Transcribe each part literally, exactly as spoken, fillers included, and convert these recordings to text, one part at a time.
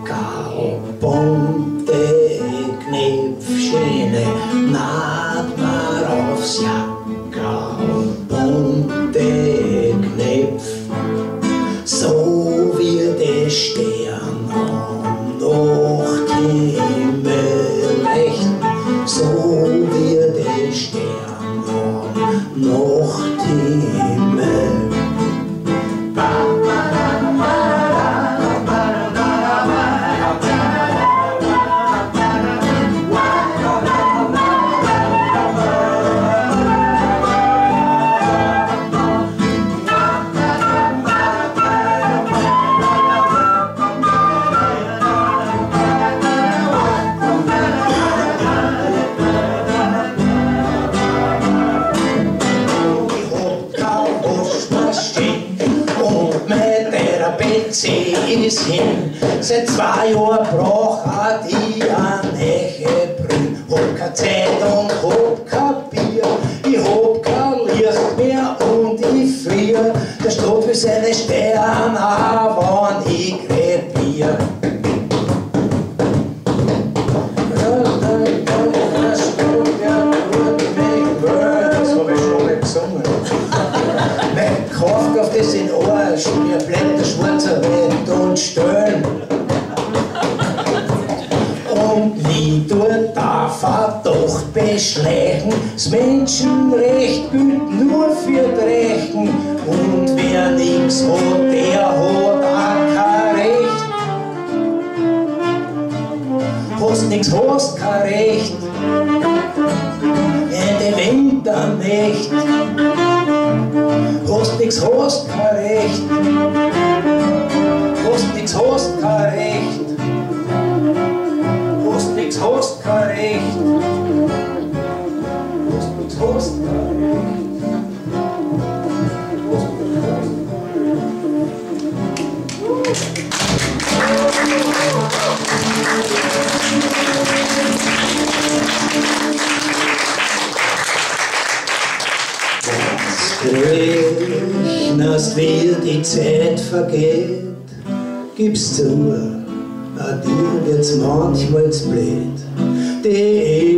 bunte Knäpfschäne, naht mir aufs Jackerl, bunte Knäpf, so wie der Stern am Nachthimmel leuchten, so wie der Stern am Nachthimmel. Sie ist hin, seit zwei Jahren brach auch die eine neue Brille. Hab keine Zeitung, hab kein Bier, ich hab kein Licht mehr und ich frier. Der Stadt will seine Sterne, auch wenn ich krepier. Das hab ich schon mal gesungen. Mein Kopf auf das in Arsch, mir bleibt der schwarze Wind und Stöhn. Und wie tut der Verdacht beschleichen, das Menschenrecht gilt nur für die Rechten. Und wer nix hat, der hat auch kein Recht. Hast nix, hast kein Recht. In die Winternacht. Hast nix, hast kein Recht. Hast nix, hast kein Recht. Hast nix, hast kein Recht. Hast nix, hast kein Recht. Rechnest, wie die Zeit vergeht, gib's zu, an dir wird's manchmal zu blöd. Die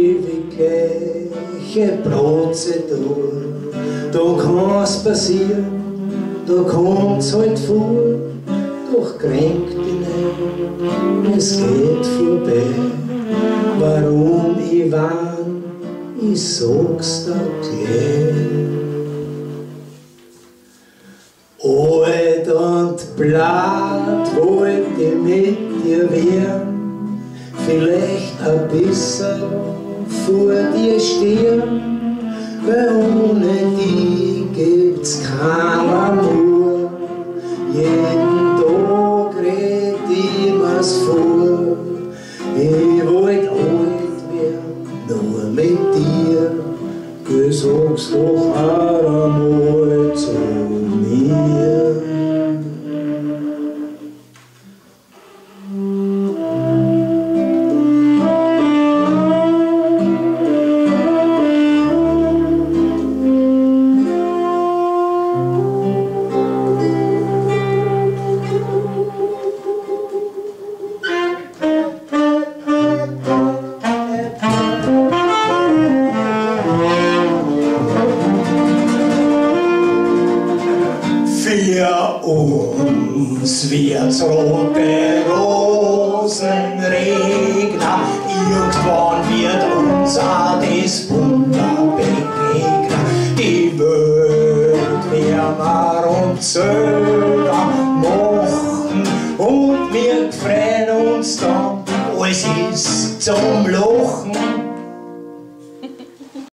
ewige Prozedur, da kann's passieren, da kommt's halt vor, doch kränkt dich nicht, es geht vorbei. Warum ich warn, ich sag's dir gleich. Alt und blatt wollt ich mit dir werden, vielleicht ein bisschen vor dir stehen, weil ohne die gibt's kein Amour. Jeden Tag red ich mir's vor, ich wollt alt werden, nur mit dir, du sagst doch auch einmal zu mir. Uns wird's rote Rosen regnen, irgendwann wird uns auch das Wunder begegnen. Die Welt wärmer und söder machen und wir freuen uns dann, alles ist zum Lachen.